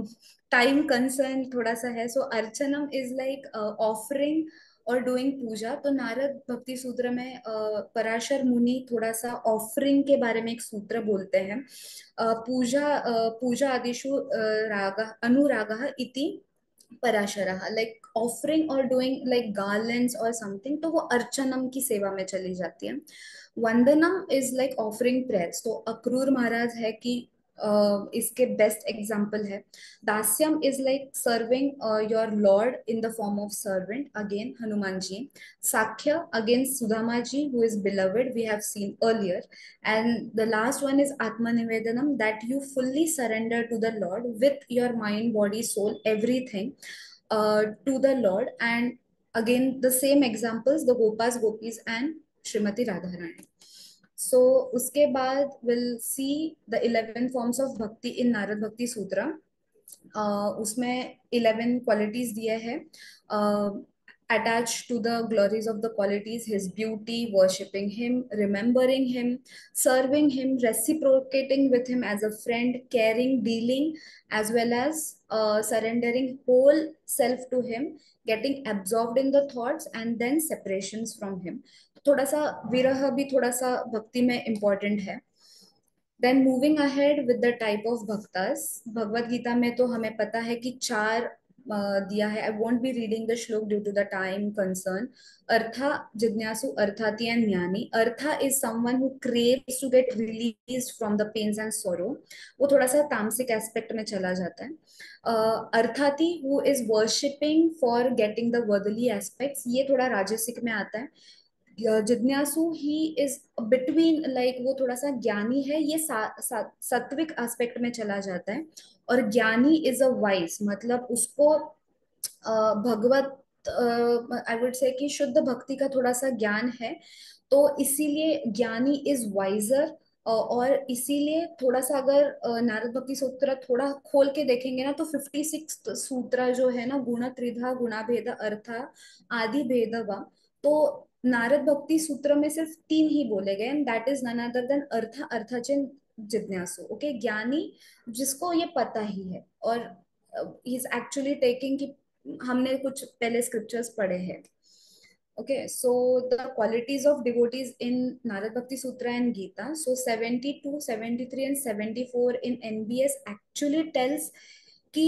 टाइम कंसर्न थोड़ा सा है। So archanam is like offering और डूइंग पूजा। तो नारद भक्ति सूत्र में अ, पराशर मुनि थोड़ा सा ऑफरिंग के बारे में एक सूत्र बोलते हैं। अ, पूजा अ, पूजा आदिषु राग अनुराग इति पराशरः, लाइक ऑफरिंग और डूइंग लाइक गार्लैंड्स और समथिंग, तो वो अर्चनम की सेवा में चली जाती है। Vandanam is like offering prayers. तो अक्रूर महाराज है कि uh, इसके बेस्ट एग्जाम्पल है। Dasyam is like serving your Lord in the form of servant, again Hanuman ji. Sakhya, again Sudama ji who is beloved, we have seen earlier. and the last one is atmanivedanam, that you fully surrender to the Lord with your mind, body, soul, everything, uh, to the Lord. And again the same examples, the gopas, gopis, and Srimati Radharani. So उसके बाद we'll see the eleven forms of bhakti in Narad Bhakti Sutra. uh, उसमें eleven qualities दिए हैं. Attached to the glories of the qualities, his beauty, worshipping him, remembering him, serving him, reciprocating with him as a friend, caring, dealing, as well as uh, surrendering whole self to him, getting absorbed in the thoughts, and then separations from him. थोड़ा सा विरह भी थोड़ा सा भक्ति में important है. Then moving ahead with the type of भक्तास. भगवत गीता में तो हमें पता है कि चार uh, दिया है. I won't be reading the shlok due to the time concern. Artha, जिज्ञासु, arthati and gyani. Artha is someone who craves to get release from the pains and sorrow. वो थोड़ा सा तामसिक एस्पेक्ट में चला जाता है. Arthati who is worshipping for getting the worldly aspects, ये थोड़ा राजसिक में आता है. जिज्ञासु ही इज बिटवीन, लाइक वो थोड़ा सा ज्ञानी है, ये सा, सा, सात्विक एस्पेक्ट में चला जाता है. और ज्ञानी इज अ वाइज, मतलब उसको अ, भगवत, आई वुड से कि शुद्ध भक्ति का थोड़ा सा ज्ञान है, तो इसीलिए ज्ञानी इज वाइजर. और इसीलिए थोड़ा सा अगर अ, नारद भक्ति सूत्र थोड़ा खोल के देखेंगे ना, तो फिफ्टी सिक्स सूत्र जो है ना, गुण त्रिधा गुणा भेद अर्थ आदि भेद वा, तो नारद भक्ति सूत्र में सिर्फ तीन ही बोले गए, and that is none other than arth, अर्थचिन, जिज्ञासु. ओके, ज्ञानी जिसको ये पता ही है, और ही इज एक्चुअली टेकिंग कि हमने कुछ पहले स्क्रिप्चर्स पढ़े हैं. Okay, so the qualities of devotees in Narad Bhakti Sutra and Gita. So seventy-two, seventy-three and seventy-four in N B S actually tells कि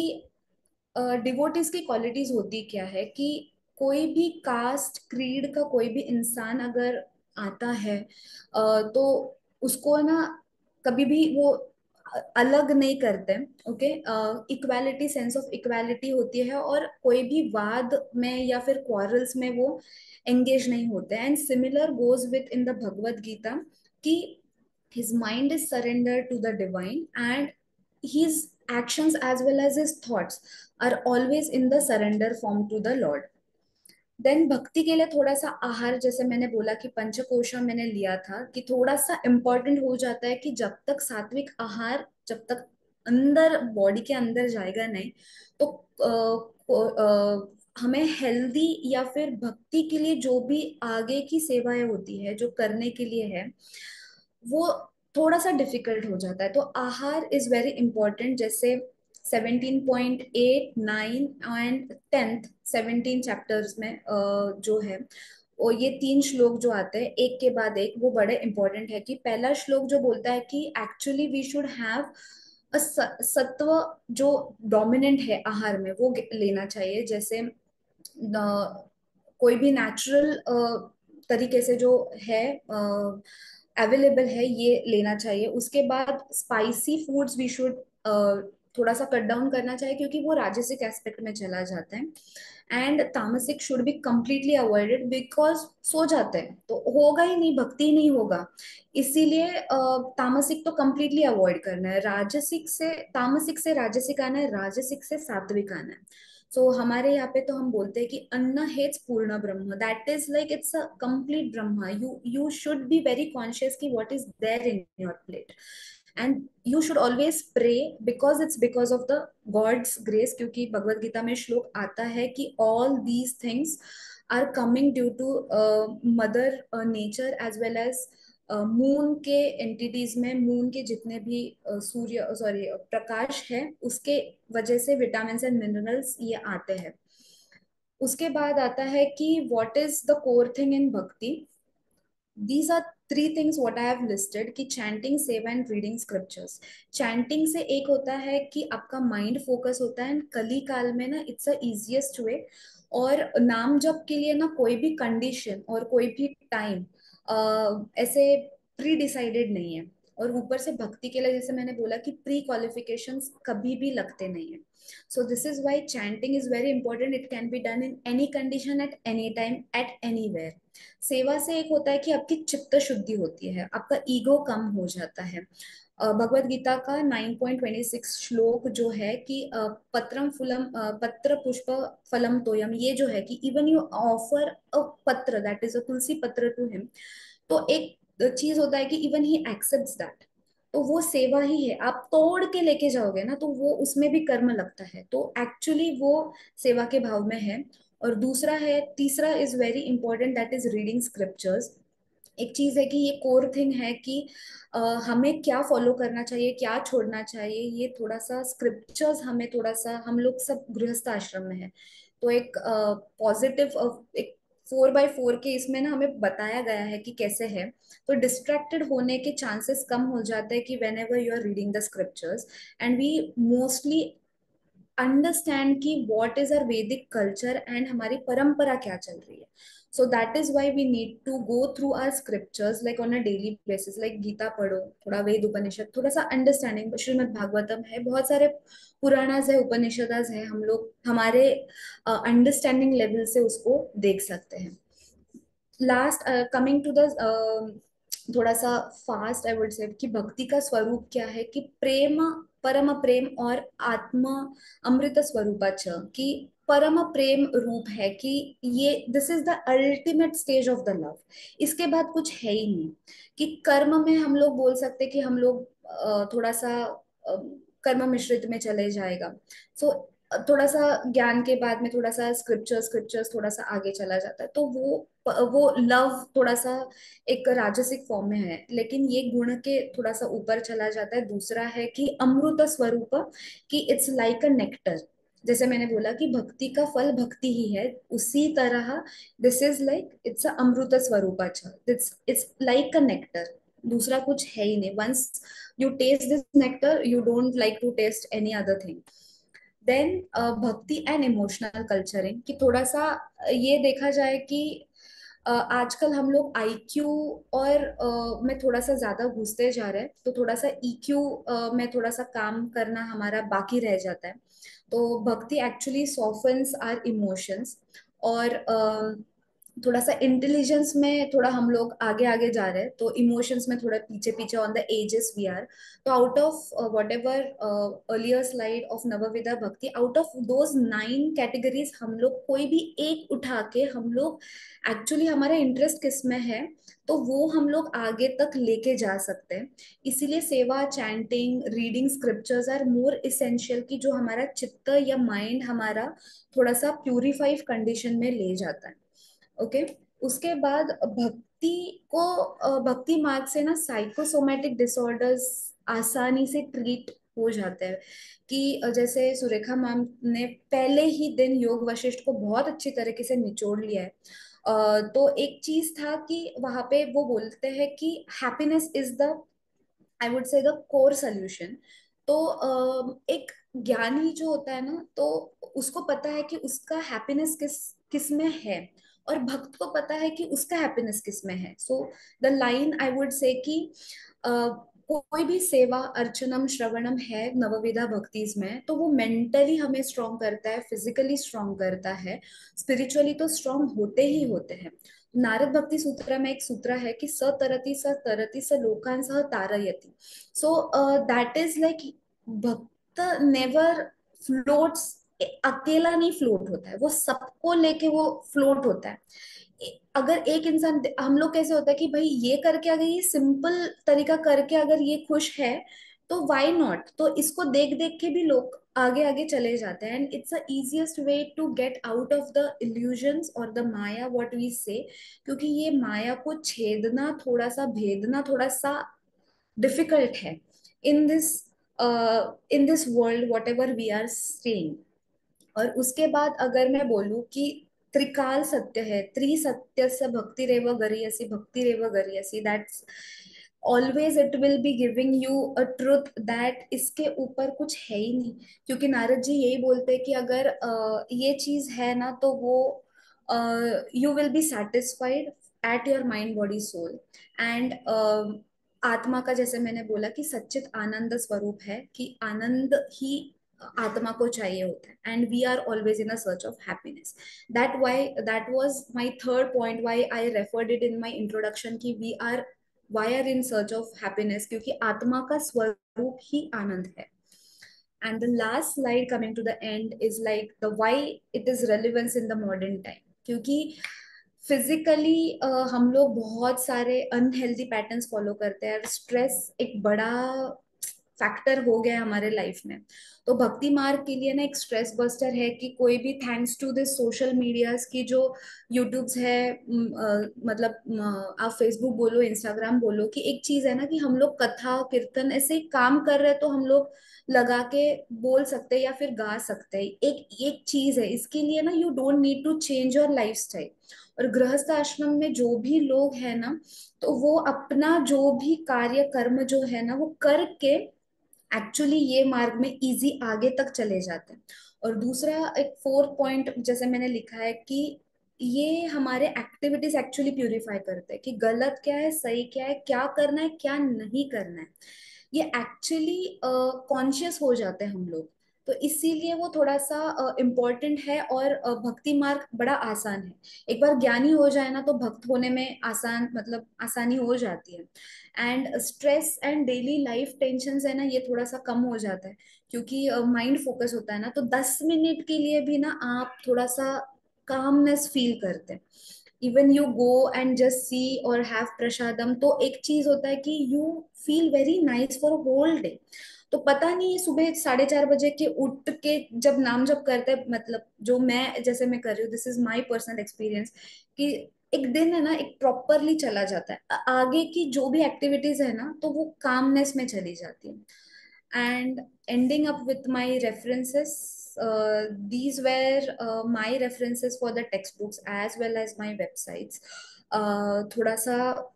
डिवोटीज की क्वालिटीज होती क्या है. कि कोई भी कास्ट क्रीड का कोई भी इंसान अगर आता है, uh, तो उसको ना कभी भी वो अलग नहीं करते. Okay, equality, sense of equality होती है, और कोई भी वाद में या फिर क्वारल्स में वो एंगेज नहीं होते. And similar goes with in the Bhagavad Gita कि his mind is surrendered to the divine, and his actions as well as his thoughts are always in the surrender form to the Lord. Then bhakti के लिए थोड़ा सा आहार, जैसे मैंने बोला कि पंचकोशा मैंने लिया था, कि थोड़ा सा इम्पोर्टेंट हो जाता है कि जब तक सात्विक आहार जब तक अंदर बॉडी के अंदर जाएगा नहीं, तो अ, अ, हमें हेल्दी या फिर भक्ति के लिए जो भी आगे की सेवाएं होती है जो करने के लिए है, वो थोड़ा सा डिफिकल्ट हो जाता है. तो आहार इज वेरी इंपॉर्टेंट. जैसे seventeen point eight, nine and tenth, seventeen chapters में uh, जो है, और ये तीन श्लोक जो आते हैं एक के बाद एक, वो बड़े इंपॉर्टेंट है. कि पहला श्लोक जो बोलता है कि एक्चुअली वी शुड हैव सत्व जो डोमिनेंट है आहार में, वो लेना चाहिए. जैसे न, कोई भी नेचुरल तरीके से जो है अवेलेबल है, ये लेना चाहिए. उसके बाद स्पाइसी फूड्स वी शुड थोड़ा सा कट डाउन करना चाहिए, क्योंकि वो राजसिक एस्पेक्ट में चला जाता है. And tamasic should be completely avoided, because सो जाते हैं तो होगा ही नहीं, भक्ति ही नहीं होगा. इसीलिए uh, तामसिक तो कंप्लीटली अवॉइड करना है. राजसिक से तामसिक से राजसिक आना है, राजसिक से सात्विक आना है. सो so, हमारे यहाँ पे तो हम बोलते हैं कि अन्न हेच पूर्ण ब्रह्म. That is like it's a complete Brahm. You you should be very conscious कि what is there in your plate. And you should always pray, because it's because of the God's grace. क्योंकि भगवत गीता में श्लोक आता है कि all these things are coming due to mother nature as well as moon के entities में, moon के जितने भी uh, सूर्य सॉरी प्रकाश है, उसके वजह से विटामिन एंड मिनरल्स ये आते हैं. उसके बाद आता है कि what is the core thing in bhakti. These are three things what I have listed कि chanting, seva and reading scriptures. Chanting से एक होता है कि आपका माइंड फोकस होता है, कली काल में ना इट्स अ इजिएस्ट वे. और नाम जप के लिए ना कोई भी कंडीशन और कोई भी टाइम ऐसे प्री डिसाइडेड नहीं है. और ऊपर से भक्ति के लिए जैसे मैंने बोला कि प्री क्वालिफिकेशंस कभी भी लगते नहीं है. So this is why chanting is very important. It can be done in any condition, at any time, at anywhere. सेवा से एक होता है कि आपकी चित्त शुद्धि होती है, आपका ईगो कम हो जाता है. भगवत गीता का नाइन पॉइंट ट्वेंटी सिक्स श्लोक जो है कि पत्रम फुलम पत्र पुष्प फलम तोयम, ये जो है कि इवन यू ऑफर अ पत्र, दैट इज अ तुलसी पत्र टू हिम, तो एक चीज होता है कि इवन ही एक्सेप्ट्स दैट. तो वो सेवा ही है। आप तोड़ के लेके जाओगे ना तो वो उसमें भी कर्म लगता है, तो एक्चुअली वो सेवा के भाव में है। और दूसरा है, तीसरा is very important, that is reading scriptures. एक चीज है कि ये कोर थिंग है कि अ, हमें क्या फॉलो करना चाहिए, क्या छोड़ना चाहिए, ये थोड़ा सा स्क्रिप्चर्स हमें थोड़ा सा, हम लोग सब गृहस्थ आश्रम में है, तो एक पॉजिटिव एक फोर बाय फोर के इसमें ना हमें बताया गया है कि कैसे है। तो डिस्ट्रैक्टेड होने के चांसेस कम हो जाते हैं कि whenever you are reading the scriptures, and we mostly understand कि what is our Vedic culture and हमारी परंपरा क्या चल रही है। So that is why we need to go through our scriptures like on a daily basis, like Gita पढ़ो, थोड़ा वेद उपनिषद, थोड़ा सा अंडरस्टैंडिंग, श्रीमद् भागवतम है, बहुत सारे पुराणास है, उपनिषदास है, हम लोग हमारे अंडरस्टैंडिंग लेवल से उसको देख सकते हैं। लास्ट कमिंग टू द थोड़ा सा फास्ट आई वुड से कि भक्ति का स्वरूप क्या है, कि प्रेम, परम प्रेम और आत्मा अमृत स्वरूपाच, कि परम प्रेम रूप है, कि ये this is the ultimate stage of the love. इसके बाद कुछ है ही नहीं। कि कर्म में हम लोग बोल सकते कि हम लोग अ, थोड़ा सा अ, कर्म मिश्रित में चले जाएगा। सो थोड़ा सा ज्ञान के बाद में थोड़ा सा स्क्रिप्चर स्क्रिप्चर्स थोड़ा सा आगे चला जाता है, तो वो वो लव थोड़ा सा एक राजसिक फॉर्म में है, लेकिन ये गुण के थोड़ा सा ऊपर चला जाता है। दूसरा है कि अमृत स्वरूप, कि इट्स लाइक अ नेक्टर। जैसे मैंने बोला कि भक्ति का फल भक्ति ही है, उसी तरह this is like it's a amrit swaroop, अच्छा it's it's like a nectar, दूसरा कुछ है ही नहीं। Once you taste this nectar you don't like to taste any other thing. Then bhakti and emotional culturing, कि थोड़ा सा ये देखा जाए कि अ, आजकल हम लोग आईक्यू और अ, में थोड़ा सा ज्यादा घुसते जा रहे हैं, तो थोड़ा सा ईक्यू में थोड़ा सा काम करना हमारा बाकी रह जाता है। तो भक्ति एक्चुअली सॉफ्टens आवर इमोशंस, और अ, थोड़ा सा इंटेलिजेंस में थोड़ा हम लोग आगे आगे जा रहे हैं, तो इमोशंस में थोड़ा पीछे पीछे on the ages we are. तो out of whatever earlier slide of navavidha bhakti, out of those nine categories हम लोग कोई भी एक उठा के हम लोग एक्चुअली हमारा इंटरेस्ट किस में है, तो वो हम लोग आगे तक लेके जा सकते हैं। इसीलिए seva, chanting, reading scriptures are more essential, कि जो हमारा चित्त या माइंड हमारा थोड़ा सा प्यूरिफाइड कंडीशन में ले जाता है। ओके। उसके बाद भक्ति को अ, भक्ति मार्ग से ना साइकोसोमेटिक डिसऑर्डर्स आसानी से ट्रीट हो जाते हैं। कि अ, जैसे सुरेखा मैम ने पहले ही दिन योग वशिष्ठ को बहुत अच्छी तरीके से निचोड़ लिया है। अ, तो एक चीज था कि वहां पे वो बोलते हैं कि happiness is the, I would say, the core solution. तो अ, एक ज्ञानी जो होता है ना, तो उसको पता है कि उसका हैप्पीनेस किस किस में है, और भक्त को पता है कि उसका हैप्पीनेस किस में है। So the line I would say कि अ, कोई भी सेवा, अर्चनम, श्रवणम है नवविधा भक्तिज में, तो वो मेंटली हमें स्ट्रांग करता है, फिजिकली स्ट्रांग करता है, स्पिरिचुअली तो स्ट्रांग होते ही होते हैं। नारद भक्ति सूत्र में एक सूत्र है कि स तरति स तरति स लोकान सह तारयति। So that is like bhakt never floats, अकेला नहीं फ्लोट होता है, वो सबको लेके वो फ्लोट होता है। ए- अगर एक इंसान, हम लोग कैसे होता है कि भाई ये करके अगर ये सिंपल तरीका करके अगर ये खुश है, तो व्हाई नॉट, तो इसको देख देख के भी लोग आगे आगे चले जाते हैं, and it's the easiest way to get out of the illusions और the maya what we say. क्योंकि ये माया को छेदना, थोड़ा सा भेदना थोड़ा सा डिफिकल्ट है in this in this world whatever we are seeing. और उसके बाद अगर मैं बोलूं कि त्रिकाल सत्य है, त्रिसत्य से भक्ति रेव गरियसी, भक्ति रेव गरियसी, that's always it will be giving you a truth, that इसके ऊपर कुछ है ही नहीं। क्योंकि नारद जी यही बोलते हैं कि अगर अ, ये चीज है ना, तो वो you will be satisfied at your mind body soul. And आत्मा का, जैसे मैंने बोला कि सच्चित आनंद स्वरूप है, कि आनंद ही आत्मा को चाहिए होता है, and we are always in a search of happiness. That why that was my third point why I referred it in my introduction, कि we are why are in search of happiness, क्योंकि आत्मा का स्वरूप ही आनंद है। And the last slide coming to the end is like the why it is relevance in the modern time. क्योंकि physically हम लोग बहुत सारे अनहेल्दी पैटर्न्स फॉलो करते हैं, स्ट्रेस एक बड़ा फैक्टर हो गया है हमारे लाइफ में। तो भक्ति मार्ग के लिए ना एक स्ट्रेस बस्टर है कि कोई भी thanks to this social medias की जो यूट्यूब्स है, म, अ, मतलब म, आप फेसबुक बोलो, इंस्टाग्राम बोलो, कि एक चीज है ना कि हम लोग कथा कीर्तन ऐसे काम कर रहे हैं तो हम लोग लगा के बोल सकते हैं या फिर गा सकते हैं। एक एक चीज है इसके लिए ना, you don't need to change your life style. और गृहस्थ आश्रम में जो भी लोग हैं ना, तो वो अपना जो भी कार्य कर्म जो है ना वो करके एक्चुअली ये मार्ग में इजी आगे तक चले जाते हैं। और दूसरा एक फोर्थ पॉइंट जैसे मैंने लिखा है कि ये हमारे एक्टिविटीज एक्चुअली प्यूरिफाई करते हैं कि गलत क्या है, सही क्या है, क्या करना है, क्या नहीं करना है। ये एक्चुअली कॉन्शियस हो जाते हैं हम लोग। तो इसीलिए वो थोड़ा सा इम्पोर्टेंट है। और अ, भक्ति मार्ग बड़ा आसान है। एक बार ज्ञानी हो जाए ना तो भक्त होने में आसान, मतलब आसानी हो जाती है। And stress and daily life tension है ना, ये थोड़ा सा कम हो जाता है, क्योंकि माइंड फोकस होता है ना। तो दस मिनट के लिए भी ना आप थोड़ा सा कामनेस फील करते हैं। Even you go and just see और हैव प्रसादम, तो एक चीज होता है कि you feel very nice for whole day. तो पता नहीं सुबह साढ़े चार बजे के उठ के जब नाम जप करते हैं, मतलब जो मैं जैसे मैं कर रही हूँ, this is my personal experience, कि एक दिन है ना एक प्रॉपरली चला जाता है। आ- आगे की जो भी एक्टिविटीज है ना तो वो कामनेस में चली जाती है। And ending up with my references, uh, these were uh, my references for the textbooks as well as my websites. uh, थोड़ा सा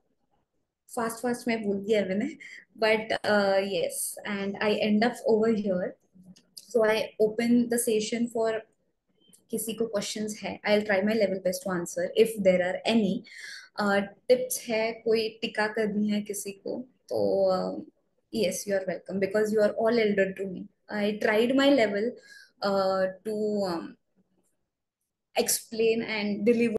फास्ट फास्ट में बोल दिया मैंने, but yes, and I end up over here. So I open the session for किसी को questions है, I will try my level best to answer if there are any tips है, कोई टिका करनी है किसी को, तो yes, you are welcome because you are all elder to me. I tried my level to explain and deliver